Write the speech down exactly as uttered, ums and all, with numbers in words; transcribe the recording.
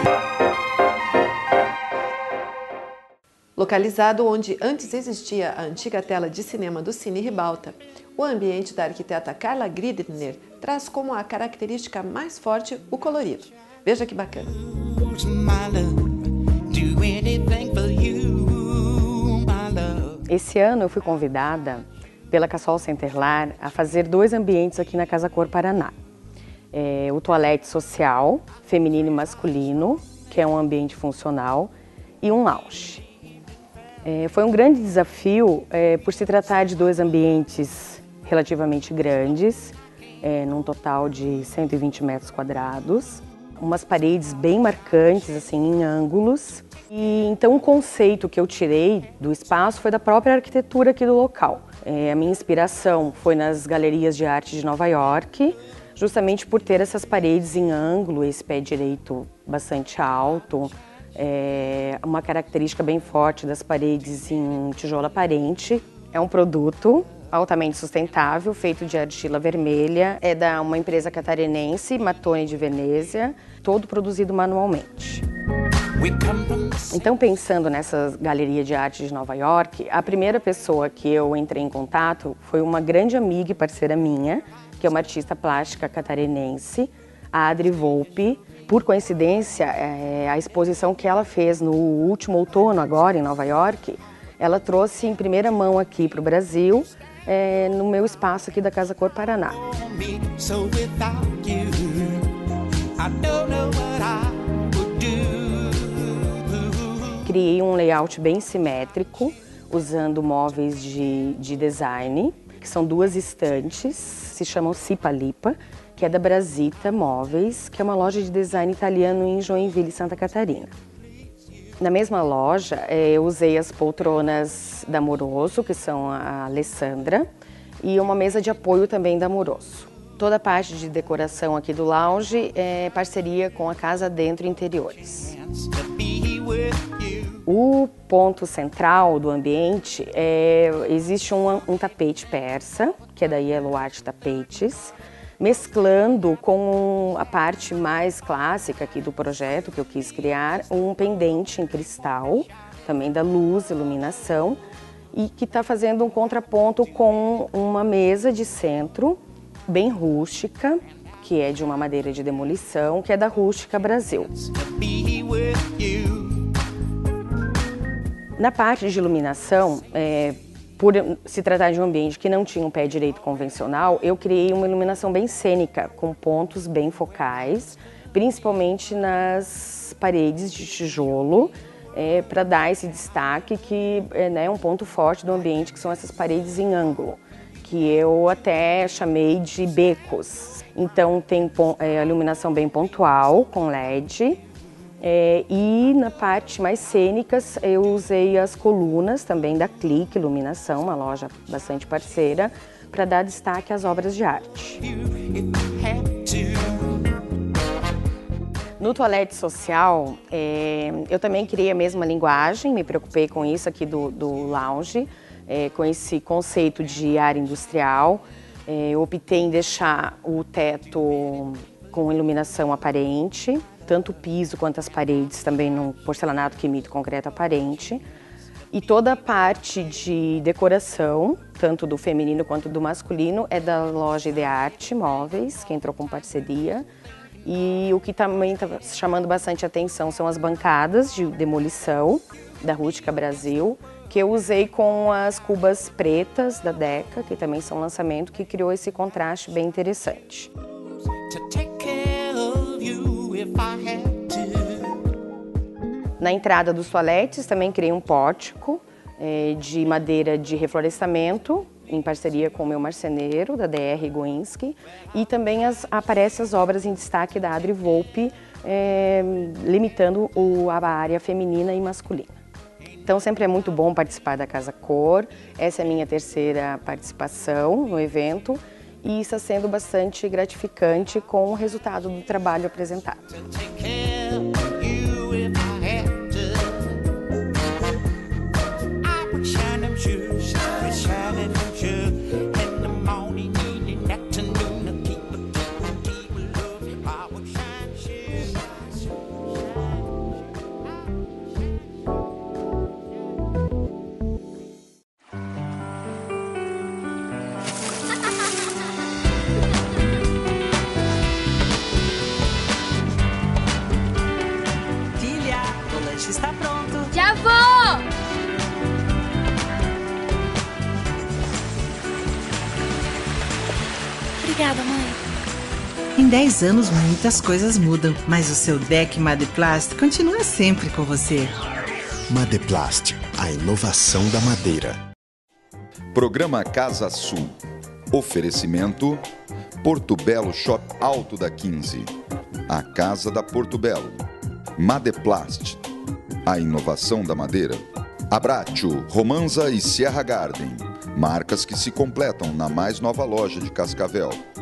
Localizado onde antes existia a antiga tela de cinema do Cine Ribalta, o ambiente da arquiteta Carla Gridner traz como a característica mais forte o colorido. Veja que bacana! Esse ano eu fui convidada pela Cassol Centerlar a fazer dois ambientes aqui na Casa Cor Paraná. É, o toalete social, feminino e masculino, que é um ambiente funcional, e um lounge. É, foi um grande desafio é, por se tratar de dois ambientes relativamente grandes, é, num total de cento e vinte metros quadrados, umas paredes bem marcantes, assim, em ângulos. E, então o conceito que eu tirei do espaço foi da própria arquitetura aqui do local. É, a minha inspiração foi nas galerias de arte de Nova York, justamente por ter essas paredes em ângulo, esse pé direito bastante alto, é, uma característica bem forte das paredes em tijolo aparente. É um produto altamente sustentável, feito de argila vermelha, é da uma empresa catarinense, Mattoni de Venezia, todo produzido manualmente. Então, pensando nessa galeria de arte de Nova York, a primeira pessoa que eu entrei em contato foi uma grande amiga e parceira minha, que é uma artista plástica catarinense, a Adri Volpe. Por coincidência, é, a exposição que ela fez no último outono, agora em Nova York, ela trouxe em primeira mão aqui para o Brasil, é, no meu espaço aqui da Casa Cor Paraná. Criei um layout bem simétrico, usando móveis de, de design, que são duas estantes, se chamam Cipa Lipa, que é da Brasita Móveis, que é uma loja de design italiano em Joinville, Santa Catarina. Na mesma loja, eu usei as poltronas da Amoroso, que são a Alessandra, e uma mesa de apoio também da Amoroso. Toda a parte de decoração aqui do lounge é parceria com a Casa Dentro Interiores. O ponto central do ambiente, é, existe um, um tapete persa, que é da Yellow Art Tapetes, mesclando com a parte mais clássica aqui do projeto que eu quis criar, um pendente em cristal, também da luz, iluminação, e que está fazendo um contraponto com uma mesa de centro, bem rústica, que é de uma madeira de demolição, que é da Rústica Brasil. Na parte de iluminação, é, por se tratar de um ambiente que não tinha um pé direito convencional, eu criei uma iluminação bem cênica, com pontos bem focais, principalmente nas paredes de tijolo, é, para dar esse destaque que é, né, um ponto forte do ambiente, que são essas paredes em ângulo, que eu até chamei de becos. Então tem é, a iluminação bem pontual, com L E D, É, e na parte mais cênicas eu usei as colunas também da Clique Iluminação, uma loja bastante parceira, para dar destaque às obras de arte. No toalete social, é, eu também criei a mesma linguagem, me preocupei com isso aqui do, do lounge, é, com esse conceito de área industrial. É, eu optei em deixar o teto com iluminação aparente, tanto o piso quanto as paredes também num porcelanato que imita o concreto aparente. E toda a parte de decoração, tanto do feminino quanto do masculino, é da loja Idearte Móveis, que entrou com parceria. E o que também está chamando bastante atenção são as bancadas de demolição da Rústica Brasil, que eu usei com as cubas pretas da Deca, que também são lançamento, que criou esse contraste bem interessante. Na entrada dos toaletes também criei um pórtico é, de madeira de reflorestamento, em parceria com o meu marceneiro, da D R Goinski, e também as, aparecem as obras em destaque da Adri Volpe, é, limitando o, a área feminina e masculina. Então sempre é muito bom participar da Casa Cor, essa é a minha terceira participação no evento, e está sendo bastante gratificante com o resultado do trabalho apresentado. Obrigada, mãe. Em dez anos, muitas coisas mudam, mas o seu deck Madeplast continua sempre com você. Madeplast, a inovação da madeira. Programa Casa Sul. Oferecimento Porto Belo Shop Alto da quinze. A Casa da Porto Belo. Madeplast, a inovação da madeira. Abbraccio, Romanza e Sierra Garden. Marcas que se completam na mais nova loja de Cascavel.